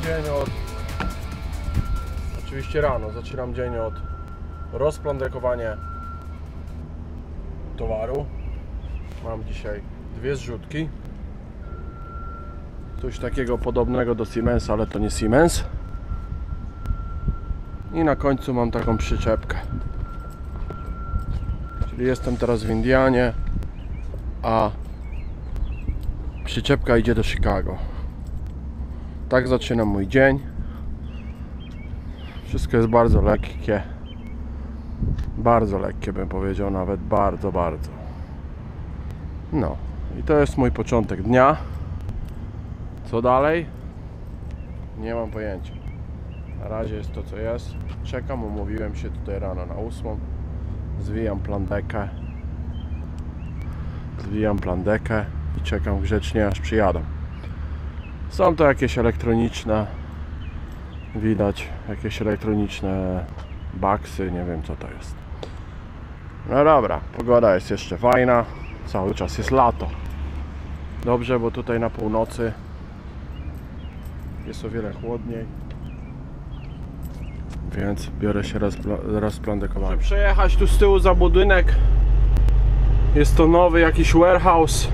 dzień od... Oczywiście rano. Zaczynam dzień od rozplandekowania towaru. Mam dzisiaj dwie zrzutki. Coś takiego podobnego do Siemensa, ale to nie Siemens. I na końcu mam taką przyczepkę. Czyli jestem teraz w Indianie, a przyczepka idzie do Chicago. Tak zaczynam mój dzień. Wszystko jest bardzo lekkie. Bardzo lekkie, bym powiedział, nawet bardzo. No i to jest mój początek dnia. Co dalej? Nie mam pojęcia. Na razie jest to, co jest. Czekam, umówiłem się tutaj rano na 8. Zwijam plandekę i czekam grzecznie, aż przyjadą. Są to jakieś elektroniczne, widać jakieś elektroniczne baksy, nie wiem co to jest. No dobra, pogoda jest jeszcze fajna, cały czas jest lato. Dobrze, bo tutaj na północy jest o wiele chłodniej, więc biorę się rozplandekowanie. Muszę przejechać tu z tyłu za budynek. Jest to nowy jakiś warehouse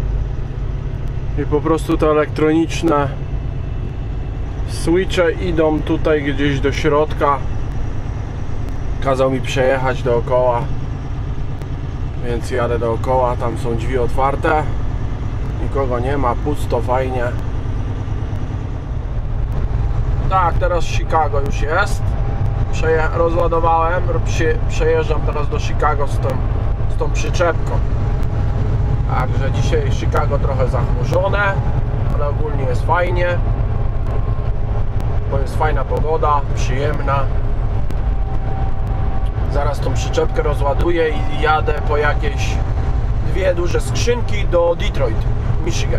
i po prostu te elektroniczne switche idą tutaj gdzieś do środka. Kazał mi przejechać dookoła, więc jadę dookoła. Tam są drzwi otwarte, nikogo nie ma, pusto, fajnie. Tak, teraz Chicago już jest. Rozładowałem, przejeżdżam teraz do Chicago z tą przyczepką. Także dzisiaj Chicago trochę zachmurzone, ale ogólnie jest fajnie, bo jest fajna pogoda, przyjemna. Zaraz tą przyczepkę rozładuję i jadę po jakieś dwie duże skrzynki do Detroit, Michigan.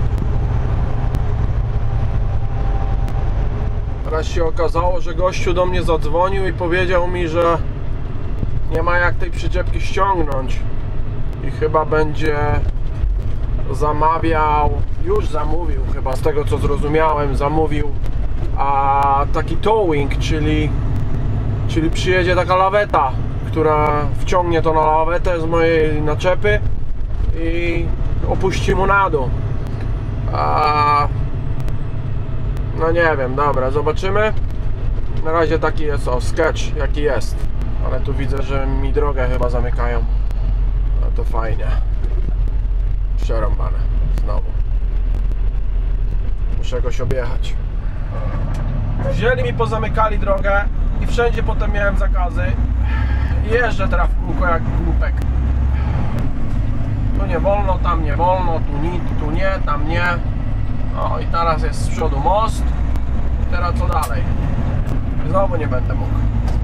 Teraz się okazało, że gościu do mnie zadzwonił i powiedział mi, że nie ma jak tej przyczepki ściągnąć i chyba będzie zamawiał, już zamówił, chyba z tego co zrozumiałem, zamówił taki towing, czyli przyjedzie taka laweta, która wciągnie to na lawetę z mojej naczepy i opuści mu na dół. No nie wiem, dobra, zobaczymy. Na razie taki jest sketch, jaki jest. Ale tu widzę, że mi drogę chyba zamykają. No to fajnie. Przerąbane. Znowu. Muszę jakoś objechać. Wzięli mi, pozamykali drogę i wszędzie potem miałem zakazy. Jeżdżę teraz w kółko jak głupek. Tu nie wolno, tam nie wolno, tu nie, tam nie. No i teraz jest z przodu most. I teraz co dalej? Znowu nie będę mógł.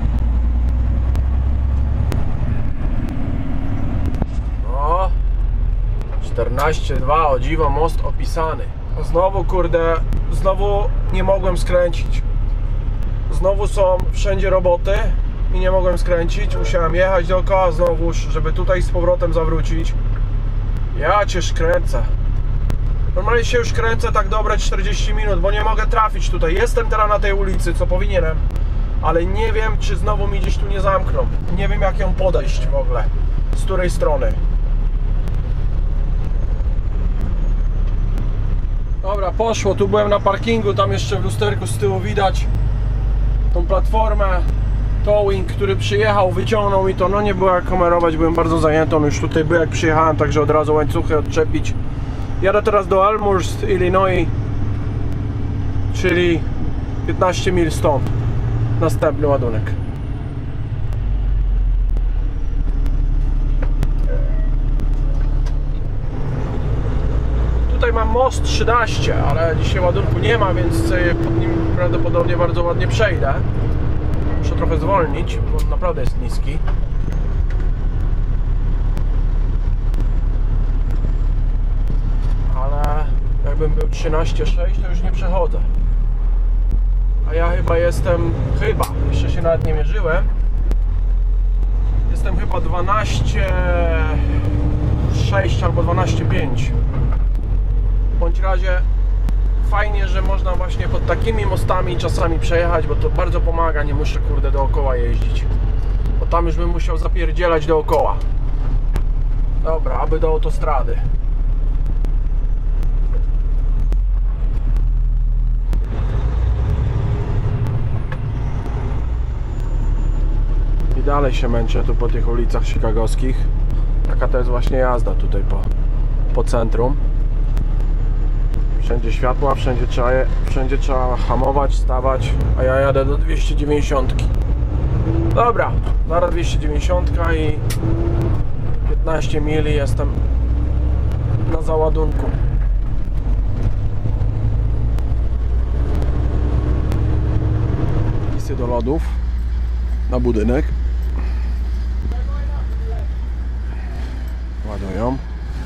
O 14,2, o dziwo, most opisany. Znowu kurde, znowu nie mogłem skręcić. Znowu są wszędzie roboty i nie mogłem skręcić. Musiałem jechać dookoła znowu, żeby tutaj z powrotem zawrócić. Ja cię kręcę. Normalnie się już kręcę tak dobre 40 minut, bo nie mogę trafić tutaj. Jestem teraz na tej ulicy, co powinienem, ale nie wiem, czy znowu mi gdzieś tu nie zamkną. Nie wiem, jak ją podejść w ogóle. Z której strony. Dobra, poszło. Tu byłem na parkingu, tam jeszcze w lusterku z tyłu widać tą platformę. Towing, który przyjechał, wyciągnął mi to. No nie było jak kamerować, byłem bardzo zajęty. On już tutaj był jak przyjechałem, także od razu łańcuchy odczepić. Jadę teraz do Elmhurst, Illinois, czyli 15 mil stąd. Następny ładunek. Tutaj mam most 13, ale dzisiaj ładunku nie ma, więc pod nim prawdopodobnie bardzo ładnie przejdę. Muszę trochę zwolnić, bo on naprawdę jest niski. Jakbym był 13,6, to już nie przechodzę. A ja chyba jestem, jeszcze się nawet nie mierzyłem. Jestem chyba 12,6 albo 12,5. W bądź razie fajnie, że można właśnie pod takimi mostami czasami przejechać, bo to bardzo pomaga, nie muszę kurde dookoła jeździć. Bo tam już bym musiał zapierdzielać dookoła. Dobra, aby do autostrady. I dalej się męczę tu po tych ulicach chicagowskich. Taka to jest właśnie jazda tutaj po centrum. Wszędzie światła, wszędzie trzeba hamować, stawać, a ja jadę do 290. Dobra, zaraz 290 i 15 mili jestem na załadunku. Pisy do lodów na budynek. Ładują.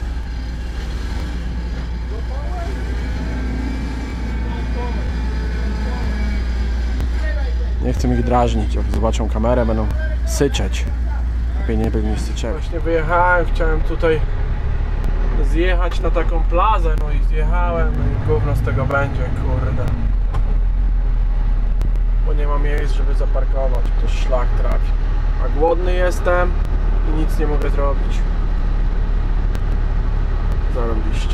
Nie chcę ich drażnić, jak zobaczą kamerę, będą syczeć. Lepiej nie by mi syczeli. Właśnie wyjechałem, chciałem tutaj zjechać na taką plazę, no i zjechałem, no i gówno z tego będzie, kurde. Bo nie ma miejsc, żeby zaparkować, to szlak trafi. A głodny jestem i nic nie mogę zrobić. Zarobiście.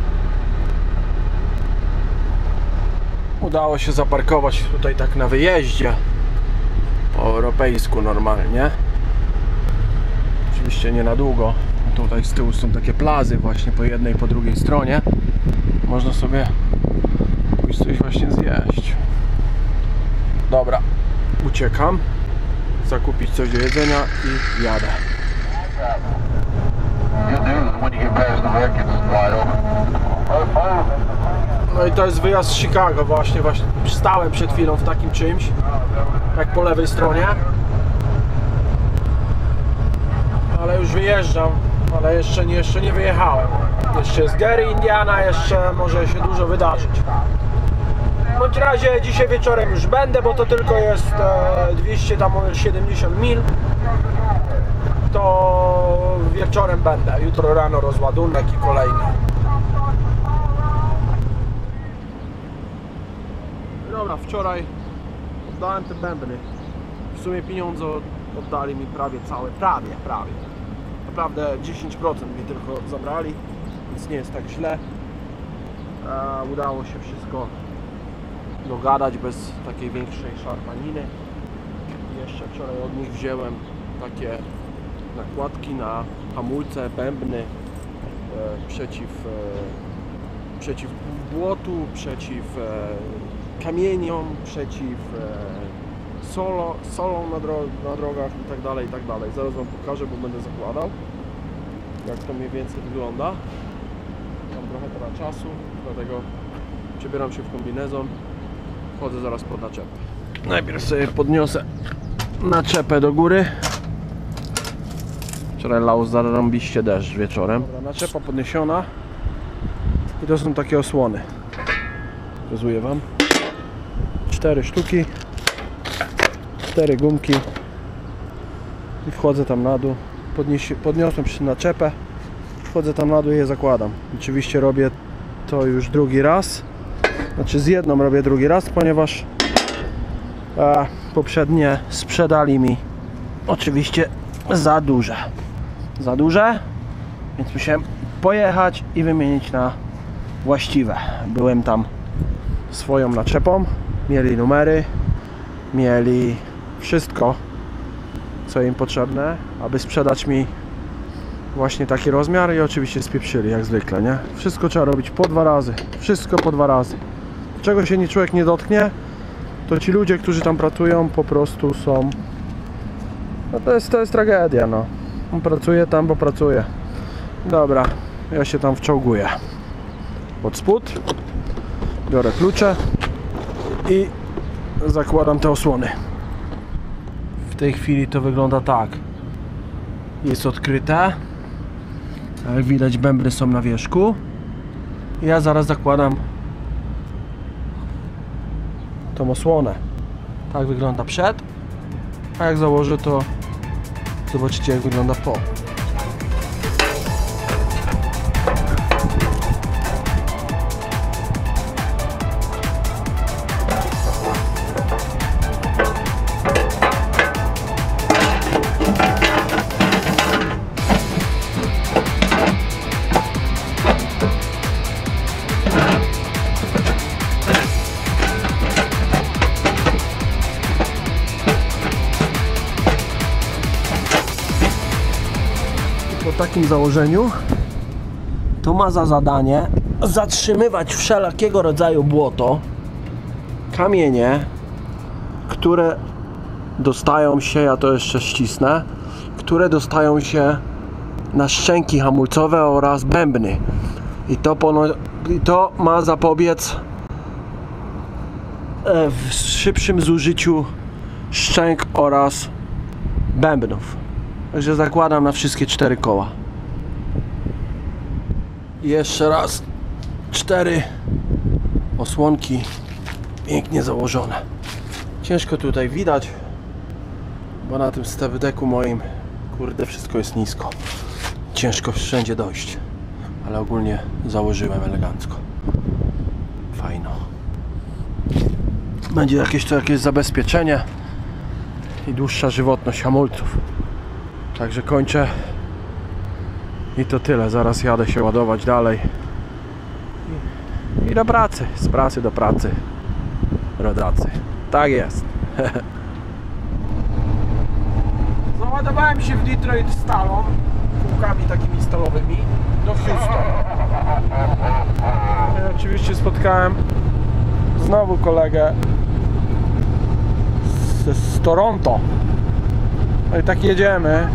Udało się zaparkować tutaj tak na wyjeździe. Po europejsku normalnie. Oczywiście nie na długo. Tutaj z tyłu są takie plazy właśnie po jednej i po drugiej stronie. Można sobie pójść coś właśnie zjeść. Dobra, uciekam. Zakupić coś do jedzenia i jadę. No i to jest wyjazd z Chicago właśnie stałem przed chwilą w takim czymś, jak po lewej stronie. Ale już wyjeżdżam, ale jeszcze nie wyjechałem. Jeszcze jest Gary, Indiana, jeszcze może się dużo wydarzyć. W bądź razie dzisiaj wieczorem już będę, bo to tylko jest 270 mil. To wieczorem będę, jutro rano rozładunek i kolejny. Dobra, wczoraj oddałem te bębny. W sumie pieniądze oddali mi prawie całe, prawie. Naprawdę 10% mi tylko zabrali, więc nie jest tak źle. Udało się wszystko dogadać bez takiej większej szarpaniny. Jeszcze wczoraj od nich wziąłem takie nakładki na hamulce, bębny przeciw błotu, przeciw kamieniom, przeciw solą na drogach i tak dalej. Zaraz wam pokażę, bo będę zakładał, jak to mniej więcej wygląda. Mam trochę teraz czasu, dlatego przebieram się w kombinezon. Wchodzę zaraz pod naczepę. Najpierw sobie podniosę naczepę do góry. Wczoraj lał zarąbiście deszcz wieczorem. Dobra, naczepa podniesiona. I to są takie osłony. Pokazuję wam. 4 sztuki. 4 gumki. I wchodzę tam na dół. Podniosłem się naczepę. Wchodzę tam na dół i je zakładam. Oczywiście robię to już drugi raz. Znaczy z jedną robię drugi raz, ponieważ poprzednie sprzedali mi oczywiście za duże, więc musiałem pojechać i wymienić na właściwe. Byłem tam swoją naczepą, mieli numery, mieli wszystko, co im potrzebne, aby sprzedać mi właśnie taki rozmiar i oczywiście spieprzyli jak zwykle, nie? Wszystko trzeba robić po 2 razy, wszystko po 2 razy. Czego się człowiek nie dotknie, to ci ludzie, którzy tam pracują, po prostu są... No to jest tragedia, no. On pracuje tam, bo pracuje. Dobra, ja się tam wczołguję pod spód, biorę klucze i zakładam te osłony. W tej chwili to wygląda tak. Jest odkryte. Jak widać, bębny są na wierzchu. Ja zaraz zakładam tą osłonę. Tak wygląda przed, a jak założę, to zobaczycie, jak wygląda po. takim założeniu to ma za zadanie zatrzymywać wszelkiego rodzaju błoto, kamienie, które dostają się, ja to jeszcze ścisnę, które dostają się na szczęki hamulcowe oraz bębny. I to ma zapobiec w szybszym zużyciu szczęk oraz bębnów. Także zakładam na wszystkie 4 koła. I jeszcze raz 4 osłonki pięknie założone. Ciężko tutaj widać, bo na tym stepdeku moim, kurde, wszystko jest nisko. Ciężko wszędzie dojść, ale ogólnie założyłem elegancko. Fajno. Będzie jakieś zabezpieczenie i dłuższa żywotność hamulców. Także kończę i to tyle. Zaraz jadę się ładować dalej i do pracy, z pracy do pracy, rodacy. Tak jest. Załadowałem się w Detroit stalą, kółkami takimi stalowymi, do Houston. I oczywiście spotkałem znowu kolegę z Toronto. No i tak jedziemy.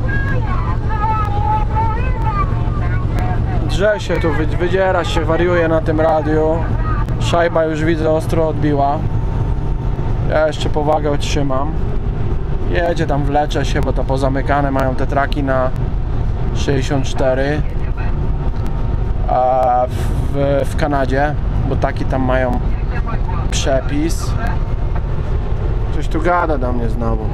Drze się tu, wydziera się, wariuje na tym radiu. Szajba już widzę ostro odbiła. Ja jeszcze powagę otrzymam. Jedzie tam, wlecze się, bo to pozamykane mają te traki na 64 a w Kanadzie, bo taki tam mają przepis. Coś tu gada do mnie znowu.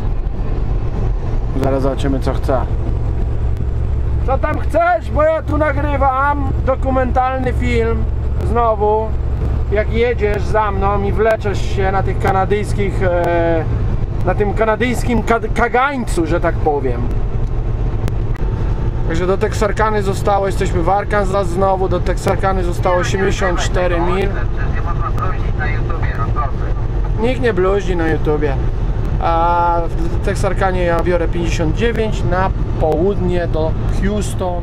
Zaraz zobaczymy, co chce. Co tam chcesz? Bo ja tu nagrywam dokumentalny film. Znowu, jak jedziesz za mną i wleczesz się na tych kanadyjskich na tym kanadyjskim kagańcu, że tak powiem. Także do Texarkany zostało, jesteśmy w Arkansas znowu, do Texarkany zostało 84 mil. Nikt nie bluźni na YouTubie. A w Texarkanie ja biorę 59 na południe do Houston.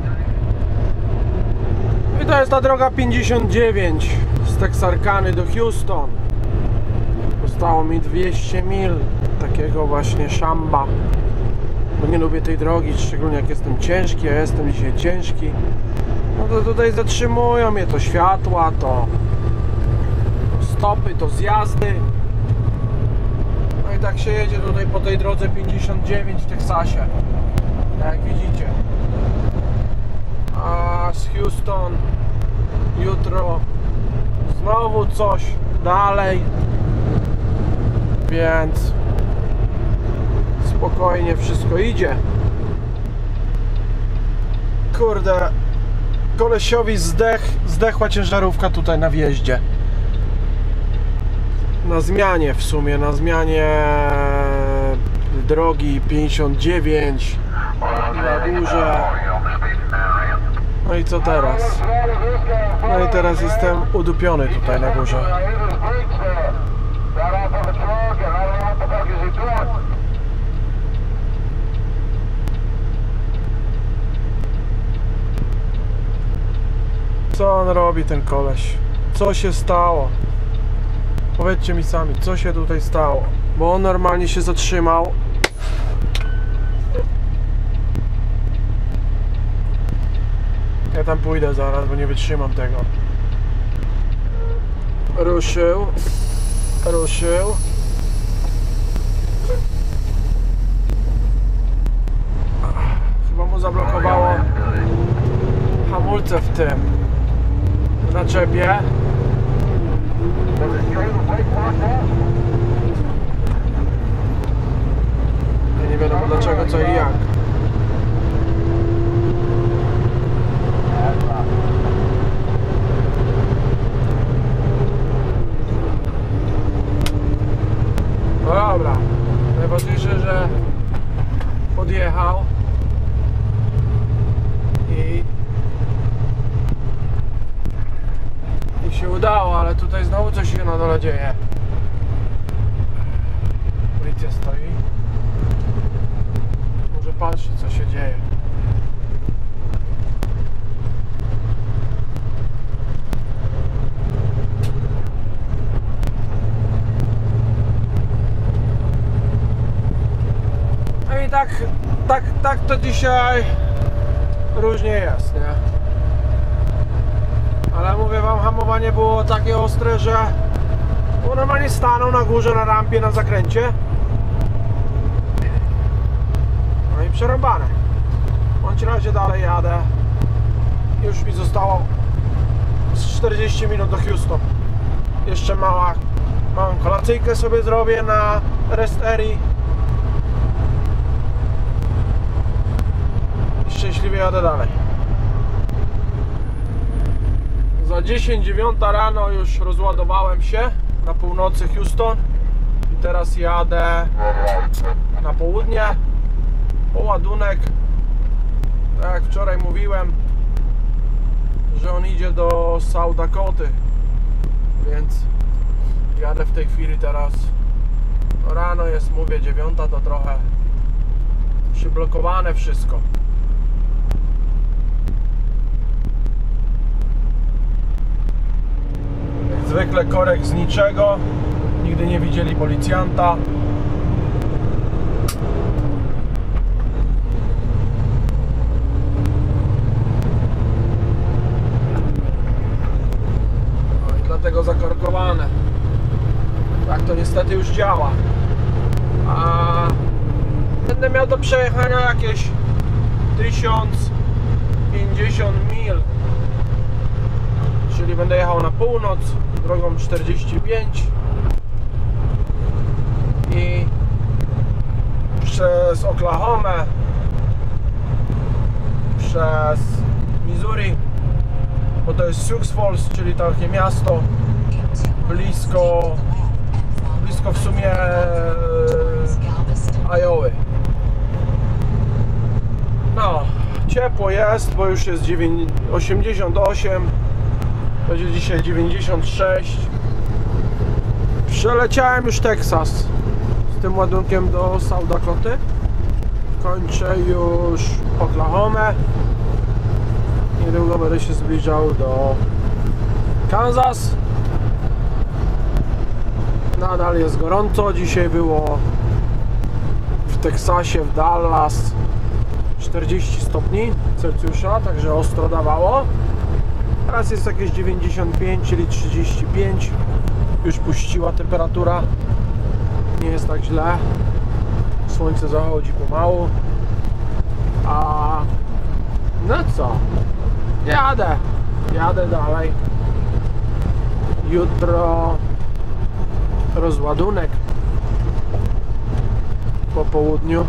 I to jest ta droga 59 z Texarkany do Houston. Zostało mi 200 mil takiego właśnie szamba, bo nie lubię tej drogi, szczególnie jak jestem ciężki, a jestem dzisiaj ciężki. No to tutaj zatrzymują mnie to światła, to stopy, to zjazdy. No i tak się jedzie tutaj po tej drodze 59 w Teksasie, jak widzicie. A z Houston jutro znowu coś dalej, więc spokojnie wszystko idzie. Kurde, kolesiowi zdechła ciężarówka tutaj na wjeździe. Na zmianie w sumie, na zmianie drogi 59 na górze. No i co teraz? No i teraz jestem udupiony tutaj na górze. Co on robi, ten koleś? Co się stało? Powiedzcie mi sami, co się tutaj stało? Bo on normalnie się zatrzymał. Ja tam pójdę zaraz, bo nie wytrzymam tego. Ruszył. Chyba mu zablokowało hamulce w tym naczepie. Ja nie wiadomo dlaczego, co i jak. No dobra, najważniejsze, że podjechał i się udało, ale tutaj znowu coś się na dole dzieje. Policja stoi. Może patrzy, co się dzieje. tak to dzisiaj różnie jest, nie? Ale mówię wam, hamowanie było takie ostre, że normalnie stanął na górze, na rampie, na zakręcie. No i przerąbane. W bądź razie dalej jadę. Już mi zostało z 40 minut do Houston. Jeszcze małą kolacyjkę sobie zrobię na rest area. Szczęśliwie jadę dalej. Za 10:09 rano już rozładowałem się na północy Houston i teraz jadę na południe po ładunek. Tak jak wczoraj mówiłem, że on idzie do South Dakoty, więc jadę w tej chwili teraz. No rano jest, mówię, 9, to trochę przyblokowane wszystko. Jak zwykle korek z niczego, nigdy nie widzieli policjanta. Dlatego zakorkowane. Tak to niestety już działa. A będę miał do przejechania jakieś 1050 mil, czyli będę jechał na północ drogą 45 i przez Oklahomę, przez Missouri, bo to jest Sioux Falls, czyli takie miasto blisko w sumie Iowy. No, ciepło jest, bo już jest 88, będzie dzisiaj 96. Przeleciałem już Teksas z tym ładunkiem do South Dakoty. Kończę już Oklahomę. Niedługo będę się zbliżał do Kansas. Nadal jest gorąco. Dzisiaj było w Teksasie, w Dallas 40 stopni Celsjusza, także ostro dawało. Teraz jest jakieś 95, czyli 35. Już puściła temperatura. Nie jest tak źle. Słońce zachodzi pomału. A no co? Jadę dalej. Jutro rozładunek po południu.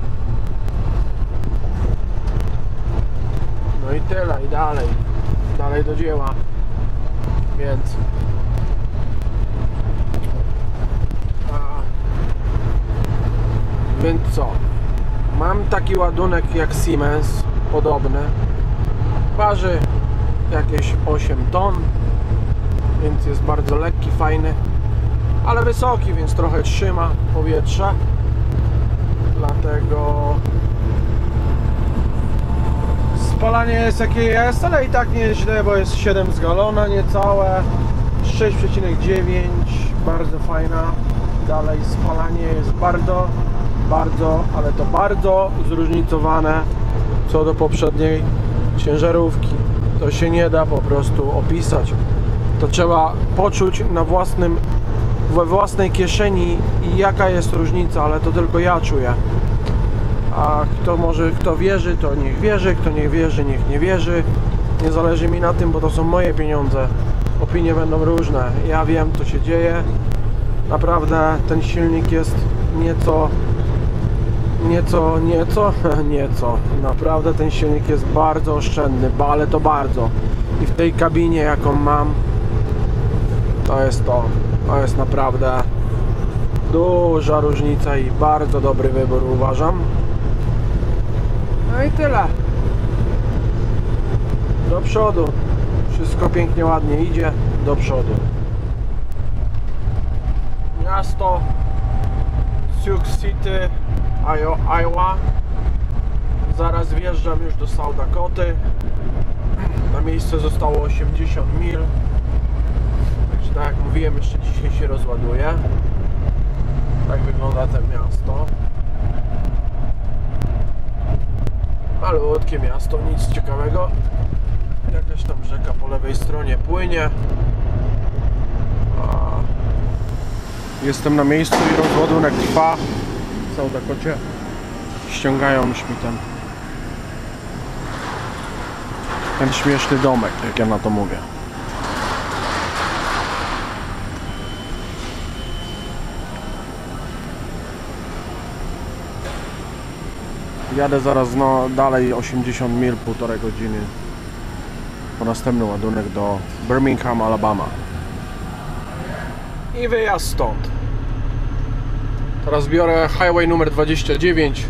No i tyle, i dalej do dzieła. Więc co? Mam taki ładunek jak Siemens, podobny. Waży jakieś 8 ton, więc jest bardzo lekki, fajny, ale wysoki, więc trochę trzyma powietrze. Dlatego spalanie jest jakie jest, ale i tak nie jest źle, bo jest 7 z galona niecałe, 6,9, bardzo fajna. Dalej spalanie jest bardzo, ale to bardzo zróżnicowane co do poprzedniej ciężarówki. To się nie da po prostu opisać. To trzeba poczuć we własnej kieszeni i jaka jest różnica, ale to tylko ja czuję. A kto wierzy, to niech wierzy, kto nie wierzy, niech nie wierzy. Nie zależy mi na tym, bo to są moje pieniądze. Opinie będą różne. Ja wiem, co się dzieje. Naprawdę ten silnik jest nieco. Naprawdę ten silnik jest bardzo oszczędny, ale to bardzo. I w tej kabinie, jaką mam, to jest naprawdę duża różnica i bardzo dobry wybór, uważam. No i tyle. Do przodu. Wszystko pięknie, ładnie idzie. Do przodu. Miasto Sioux City, Iowa. Zaraz wjeżdżam już do South Dakoty. Na miejsce zostało 80 mil. Także tak jak mówiłem, jeszcze dzisiaj się rozładuje. Tak wygląda to miasto. malutkie miasto, nic ciekawego. Jakaś tam rzeka po lewej stronie płynie. Jestem na miejscu i rozładunek trwa. W South Dakocie. Ściągają już mi ten śmieszny domek, jak ja na to mówię. Jadę zaraz dalej 80 mil, 1,5 godziny po następny ładunek do Birmingham, Alabama. I wyjazd stąd. Teraz biorę highway numer 29,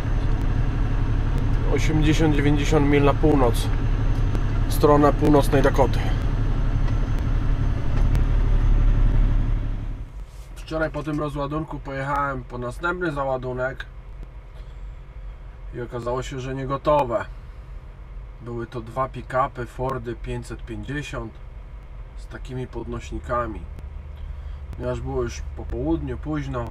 80-90 mil na północ, w stronę północnej Dakoty. Wczoraj po tym rozładunku pojechałem po następny załadunek i okazało się, że nie gotowe. Były to dwa pick-upy Fordy 550 z takimi podnośnikami. Ponieważ było już po południu, późno,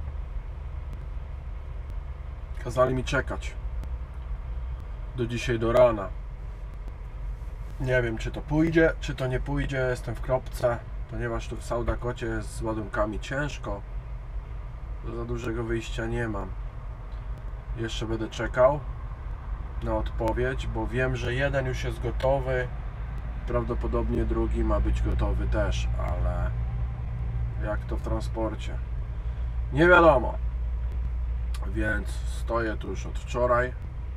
kazali mi czekać do dzisiaj, do rana. Nie wiem, czy to pójdzie, czy to nie pójdzie. Jestem w kropce, ponieważ tu w South Dakocie jest z ładunkami ciężko. Za dużego wyjścia nie mam. Jeszcze będę czekał na odpowiedź, bo wiem, że jeden już jest gotowy. Prawdopodobnie drugi ma być gotowy też, ale jak to w transporcie? Nie wiadomo. Więc stoję tu już od wczoraj.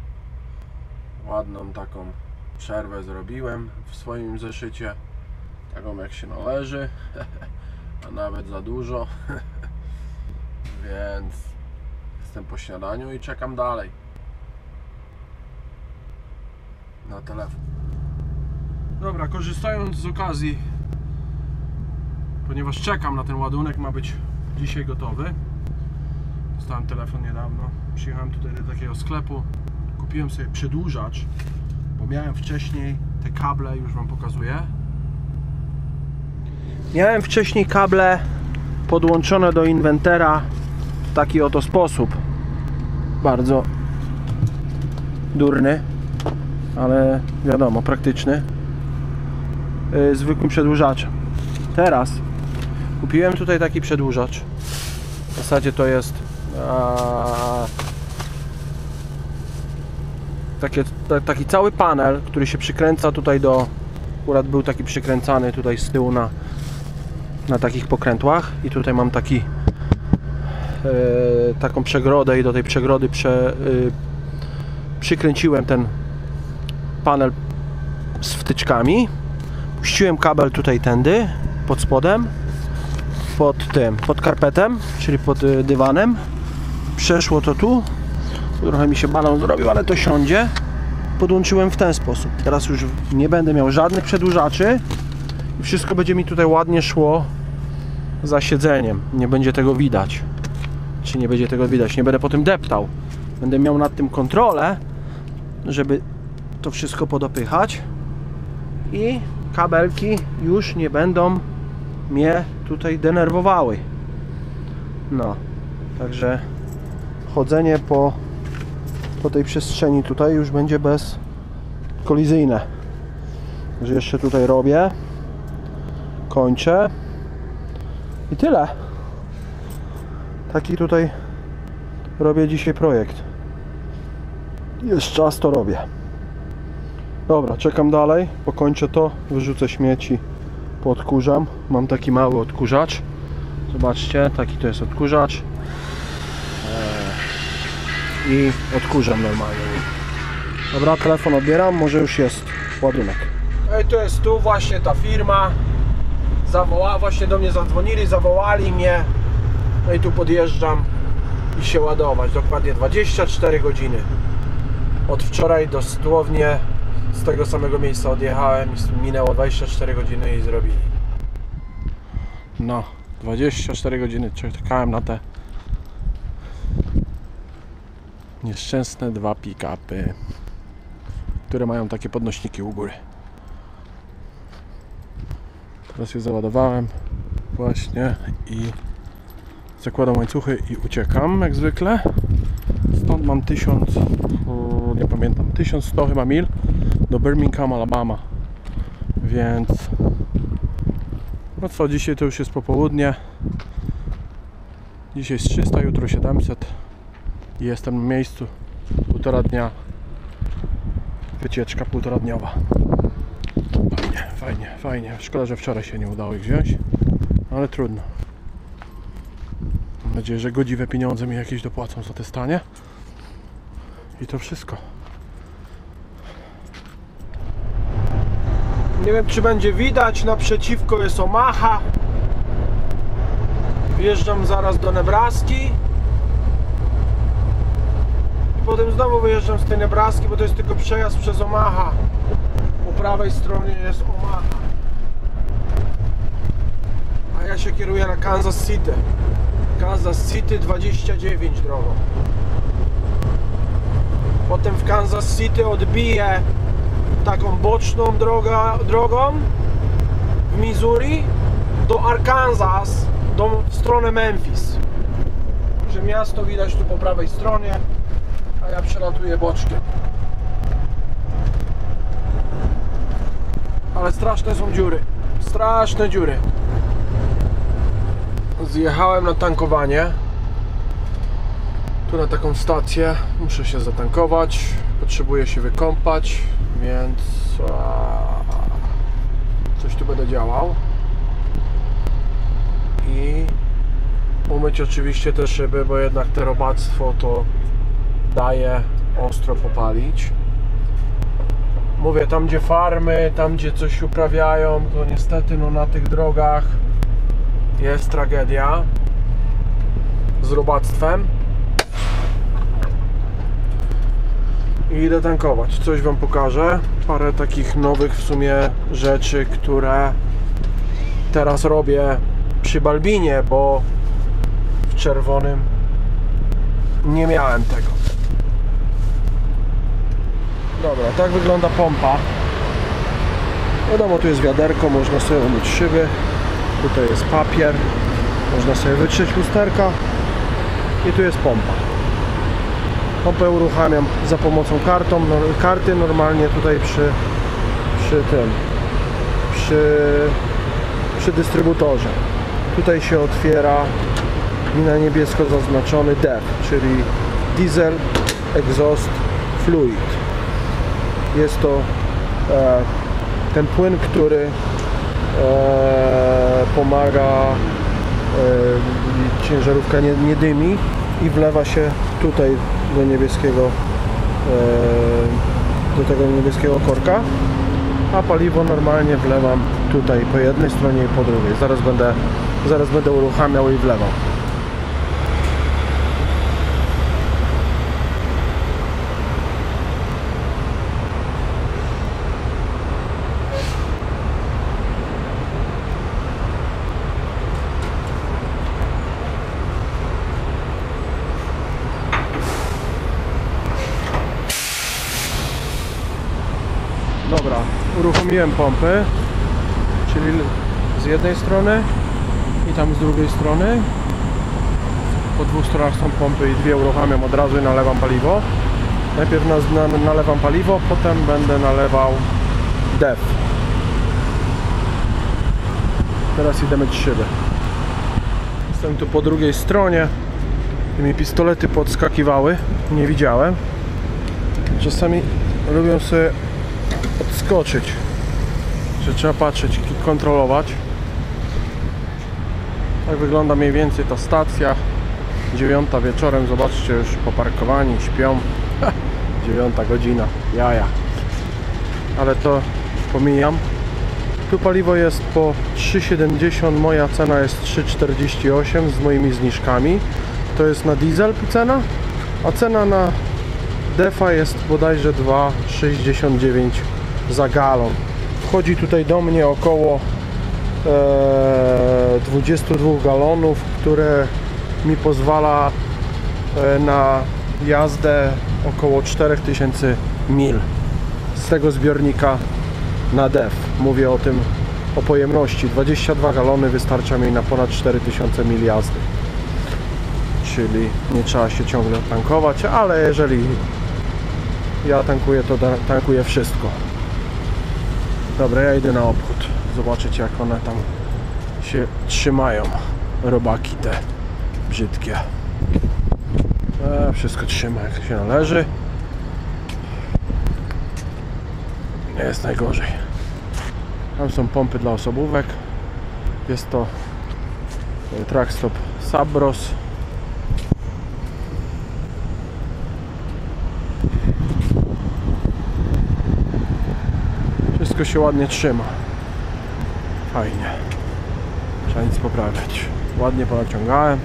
Ładną taką przerwę zrobiłem w swoim zeszycie, taką jak się należy, a nawet za dużo. Więc jestem po śniadaniu i czekam dalej na telefon. Dobra, korzystając z okazji, ponieważ czekam na ten ładunek, ma być dzisiaj gotowy. Dostałem telefon niedawno. Przyjechałem tutaj do takiego sklepu, kupiłem sobie przedłużacz, bo miałem wcześniej te kable, już wam pokazuję. Miałem wcześniej kable podłączone do inwentera w taki oto sposób. Bardzo durny, ale wiadomo, praktyczny. Zwykłym przedłużaczem. Teraz kupiłem tutaj taki przedłużacz. W zasadzie to jest taki cały panel, który się przykręca tutaj do... Akurat był taki przykręcany tutaj z tyłu na takich pokrętłach i tutaj mam taką przegrodę i do tej przegrody przykręciłem ten panel z wtyczkami. Puściłem kabel tutaj tędy, pod spodem, pod karpetem, czyli pod dywanem. Przeszło to tu. Trochę mi się balon zrobił, ale to siądzie. Podłączyłem w ten sposób. Teraz już nie będę miał żadnych przedłużaczy i wszystko będzie mi tutaj ładnie szło za siedzeniem. Nie będzie tego widać. Czy nie będzie tego widać? Nie będę po tym deptał. Będę miał nad tym kontrolę, żeby to wszystko podopychać i kabelki już nie będą mnie tutaj denerwowały. No, także chodzenie po tej przestrzeni tutaj już będzie bezkolizyjne. Także jeszcze tutaj robię, kończę i tyle. Taki tutaj robię dzisiaj projekt. Jest czas, to robię. Dobra, czekam dalej, pokończę to, wyrzucę śmieci, poodkurzam. Mam taki mały odkurzacz. Zobaczcie, taki to jest odkurzacz. I odkurzam normalnie. Dobra, telefon odbieram, może już jest ładunek. No i to jest tu właśnie ta firma. Właśnie do mnie zadzwonili, zawołali mnie. No i tu podjeżdżam i się ładować. Dokładnie 24 godziny. Od wczoraj dosłownie z tego samego miejsca odjechałem i minęło 24 godziny i zrobili. No, 24 godziny czekałem na te nieszczęsne dwa pick-upy, które mają takie podnośniki u góry. Teraz je załadowałem właśnie i zakładam łańcuchy i uciekam jak zwykle. Stąd mam 1000, nie pamiętam, 1100 chyba mil do Birmingham, Alabama. Więc no co, dzisiaj to już jest popołudnie. Dzisiaj jest 300, jutro 700 i jestem na miejscu. Półtora dnia. Wycieczka półtoradniowa. Fajnie. Szkoda, że wczoraj się nie udało ich wziąć, ale trudno. Mam nadzieję, że godziwe pieniądze mi jakieś dopłacą za te stanie. I to wszystko. Nie wiem, czy będzie widać, naprzeciwko jest Omaha. Wjeżdżam zaraz do Nebraski. I potem znowu wyjeżdżam z tej Nebraski, bo to jest tylko przejazd przez Omaha. Po prawej stronie jest Omaha. A ja się kieruję na Kansas City. Kansas City 29 drogą. Potem w Kansas City odbiję taką boczną drogą w Missouri do Arkansas, w stronę Memphis. Że miasto widać tu po prawej stronie, a ja przelatuję boczkiem. Ale straszne są dziury. Straszne dziury. Zjechałem na tankowanie. Tu na taką stację. Muszę się zatankować. Potrzebuję się wykąpać, więc coś tu będę działał. I umyć oczywiście te szyby, bo jednak te robactwo to daje ostro popalić. Mówię, tam gdzie farmy, tam gdzie coś uprawiają, to niestety no, na tych drogach jest tragedia z robactwem. I idę tankować. Coś wam pokażę. Parę takich nowych w sumie rzeczy, które teraz robię przy Balbinie, bo w czerwonym nie miałem tego. Dobra, tak wygląda pompa. Wiadomo, tu jest wiaderko, można sobie umyć szyby. Tutaj jest papier, można sobie wytrzeć lusterka. I tu jest pompa. Pompę uruchamiam za pomocą karty normalnie tutaj przy dystrybutorze. Tutaj się otwiera i na niebiesko zaznaczony DEF, czyli Diesel Exhaust Fluid. Jest to ten płyn, który pomaga, ciężarówka nie dymi i wlewa się tutaj do tego niebieskiego korka, a paliwo normalnie wlewam tutaj po jednej stronie i po drugiej. Zaraz będę uruchamiał i wlewał. Dobra, uruchomiłem pompy, czyli z jednej strony i tam z drugiej strony. Po dwóch stronach są pompy i dwie uruchamiam od razu i nalewam paliwo. Najpierw nalewam paliwo, potem będę nalewał DEF. Teraz idę myć szyby. Jestem tu po drugiej stronie i mi pistolety podskakiwały, nie widziałem. Czasami lubią sobie odskoczyć, że trzeba patrzeć i kontrolować. Tak wygląda mniej więcej ta stacja. 9 wieczorem, zobaczcie, już poparkowani, śpią. 9 godzina, jaja. Ale to pomijam. Tu paliwo jest po 3,70, moja cena jest 3,48 z moimi zniżkami. To jest na diesel cena, a cena na DEF-a jest bodajże 2,69 za galon. Wchodzi tutaj do mnie około 22 galonów, które mi pozwala na jazdę około 4000 mil z tego zbiornika na DEF. Mówię o tym, o pojemności. 22 galony wystarcza mi na ponad 4000 mil jazdy. Czyli nie trzeba się ciągle tankować, ale jeżeli ja tankuję, to tankuję wszystko. Dobra, ja idę na obchód. Zobaczyć, jak one tam się trzymają. Robaki te brzydkie. Wszystko trzyma jak się należy. Nie jest najgorzej. Tam są pompy dla osobówek. Jest to Trackstop Sabros. Wszystko się ładnie trzyma. Fajnie. Trzeba nic poprawiać. Ładnie ponaciągałem.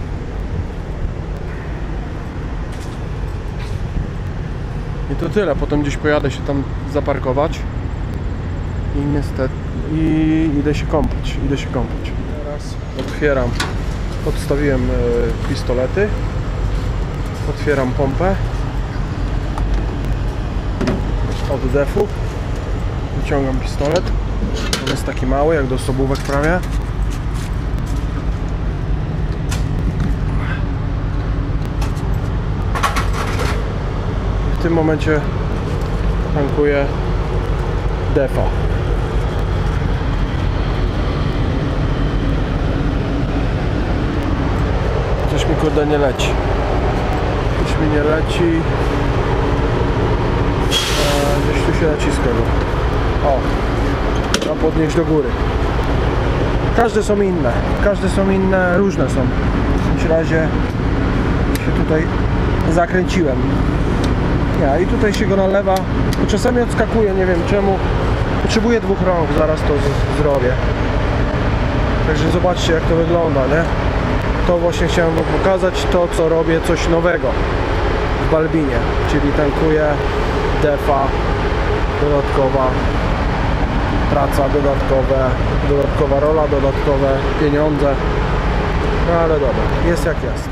I to tyle. Potem gdzieś pojadę się tam zaparkować. I niestety idę się kąpać. Teraz otwieram. Podstawiłem pistolety. Otwieram pompę od defu. Wyciągam pistolet. On jest taki mały, jak do osobówek prawie. W tym momencie tankuję defa. Coś mi kurde nie leci. Coś mi nie leci. Gdzieś tu się naciska go. O, trzeba podnieść do góry. Każde są inne, różne są. W każdym razie się tutaj zakręciłem. I tutaj się go nalewa. Czasami odskakuje, nie wiem czemu. Potrzebuję 2 rąk, zaraz to zrobię. Także zobaczcie, jak to wygląda, nie? To właśnie chciałem wam pokazać, to co robię, coś nowego w Balbinie, czyli tankuję defa, dodatkowa praca, dodatkowa rola, dodatkowe pieniądze. No ale dobra, jest jak jest.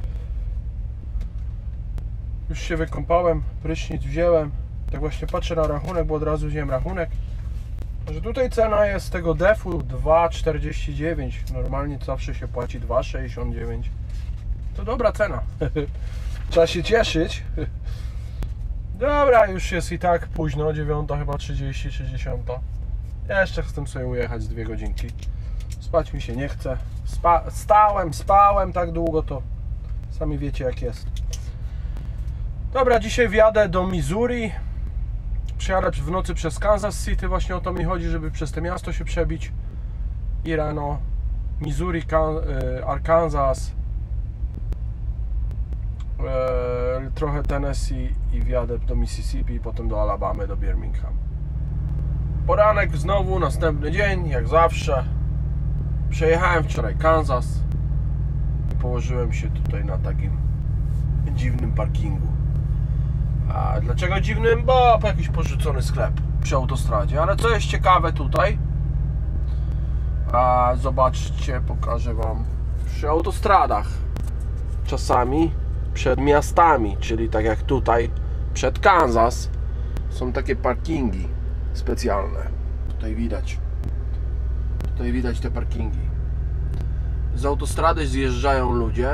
Już się wykąpałem, prysznic wziąłem. Tak właśnie patrzę na rachunek, bo od razu wziąłem rachunek. Że tutaj cena jest tego defu 2,49. Normalnie zawsze się płaci 2,69. To dobra cena. Trzeba się cieszyć. Dobra, już jest i tak późno, 9 chyba 30 czy 10. Ja jeszcze chcę sobie ujechać z 2 godzinki. Spać mi się nie chce. Spałem tak długo, to sami wiecie jak jest. Dobra, dzisiaj wjadę do Missouri. Przejadę w nocy przez Kansas City, właśnie o to mi chodzi, żeby przez to miasto się przebić. I rano Missouri, Arkansas, trochę Tennessee i wjadę do Mississippi, potem do Alabamy, do Birmingham. Poranek znowu, następny dzień, jak zawsze. Przejechałem wczoraj Kansas i położyłem się tutaj na takim dziwnym parkingu. A dlaczego dziwnym? Bo jakiś porzucony sklep przy autostradzie. Ale co jest ciekawe tutaj, zobaczcie, pokażę wam. Przy autostradach czasami przed miastami, czyli tak jak tutaj przed Kansas, są takie parkingi specjalne. Tutaj widać te parkingi. Z autostrady zjeżdżają ludzie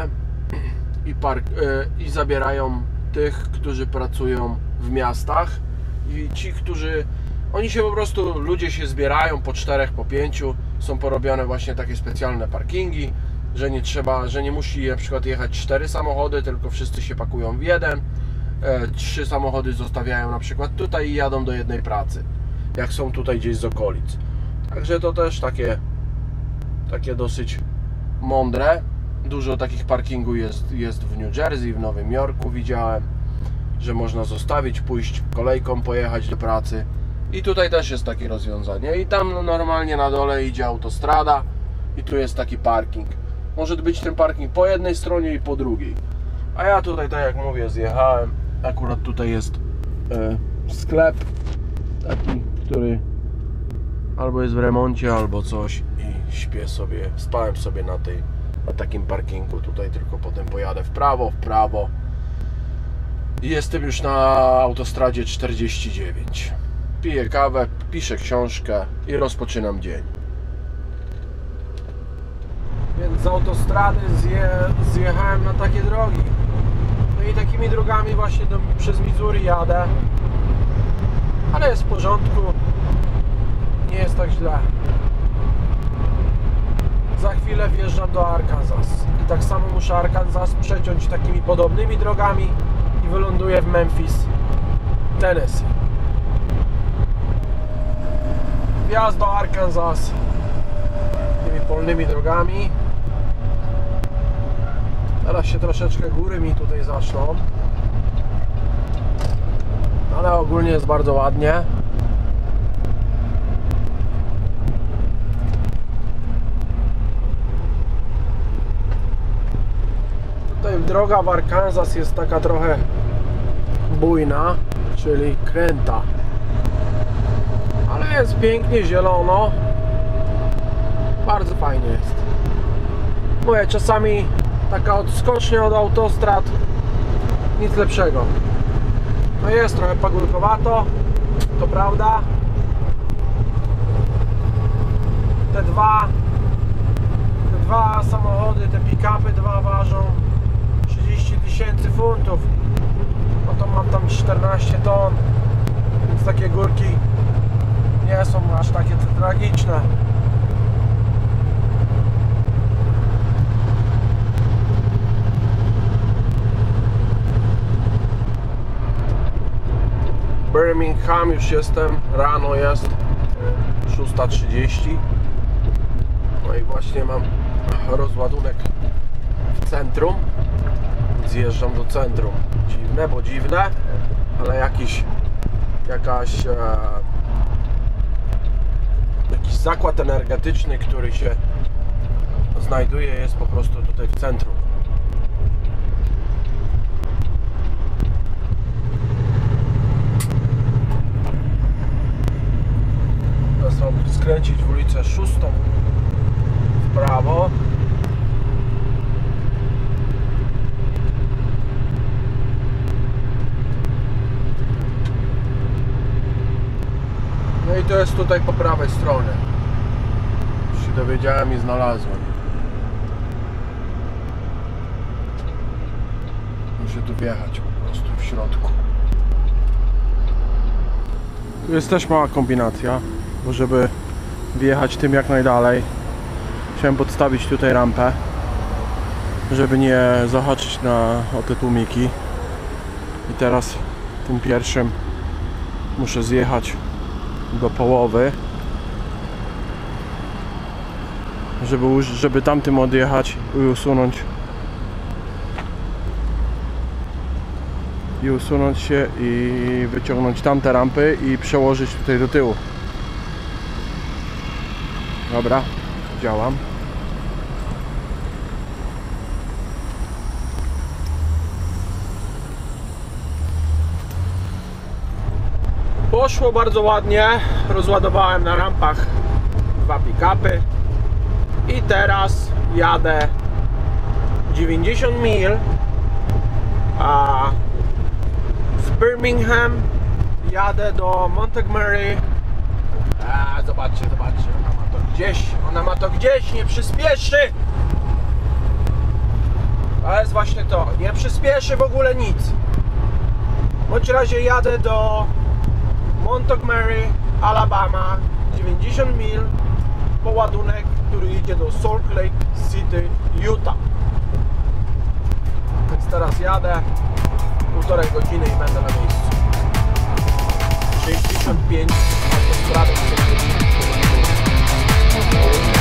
i zabierają tych, którzy pracują w miastach, i ci, którzy oni się po prostu, ludzie się zbierają po 4, po 5, są porobione właśnie takie specjalne parkingi, że nie trzeba, że nie musi na przykład jechać 4 samochody, tylko wszyscy się pakują w jeden. 3 samochody zostawiają na przykład tutaj i jadą do jednej pracy, jak są tutaj gdzieś z okolic. Także to też takie dosyć mądre. Dużo takich parkingów jest w New Jersey, w Nowym Jorku widziałem, że można zostawić, pójść kolejką, pojechać do pracy. I tutaj też jest takie rozwiązanie. I tam normalnie na dole idzie autostrada i tu jest taki parking. Może być ten parking po jednej stronie i po drugiej. A ja tutaj, tak jak mówię, zjechałem. Akurat tutaj jest sklep taki, który albo jest w remoncie, albo coś, i śpię sobie, spałem sobie na takim parkingu tutaj, tylko potem pojadę w prawo i jestem już na autostradzie 49. Piję kawę, piszę książkę i rozpoczynam dzień. Więc z autostrady zjechałem na takie drogi. No i takimi drogami właśnie przez Missouri jadę. ale jest w porządku, nie jest tak źle. Za chwilę wjeżdżam do Arkansas i tak samo muszę Arkansas przeciąć takimi podobnymi drogami i wyląduję w Memphis, Tennessee. Wjazd do Arkansas tymi polnymi drogami. Teraz się troszeczkę góry mi tutaj zaczną, ale ogólnie jest bardzo ładnie. Tutaj droga w Arkansas jest taka trochę bujna, czyli kręta, ale jest pięknie zielono, bardzo fajnie jest. Mówię, czasami taka odskocznia od autostrad, nic lepszego. No jest trochę pagórkowato, to prawda. Te dwa samochody, te pick-upy dwa ważą 30 000 funtów. No to mam tam 14 ton, więc takie górki nie są aż takie tragiczne. Birmingham, już jestem, rano jest 6:30. No i właśnie mam rozładunek w centrum, zjeżdżam do centrum. Dziwne, bo dziwne, ale jakiś zakład energetyczny, który się znajduje, jest po prostu tutaj w centrum. Teraz mam skręcić w ulicę 6 w prawo. No i to jest tutaj po prawej stronie. Już się dowiedziałem i znalazłem. Muszę tu wjechać po prostu w środku. Tu jest też mała kombinacja, bo żeby wjechać tym jak najdalej, chciałem podstawić tutaj rampę, żeby nie zahaczyć o te tłumiki. I teraz tym pierwszym muszę zjechać do połowy, żeby tamtym odjechać i usunąć się i wyciągnąć tamte rampy i przełożyć tutaj do tyłu. Dobra, działam. Poszło bardzo ładnie, rozładowałem na rampach dwa pick-upy i teraz jadę 90 mil z Birmingham, jadę do Montgomery. Zobaczcie, ona ma to gdzieś, nie przyspieszy. To jest właśnie to, nie przyspieszy w ogóle nic. W bądź razie jadę do Montgomery, Alabama, 90 mil po ładunek, który idzie do Salt Lake City, Utah. Więc teraz jadę 1,5 godziny i będę na miejscu. 65 autostradą.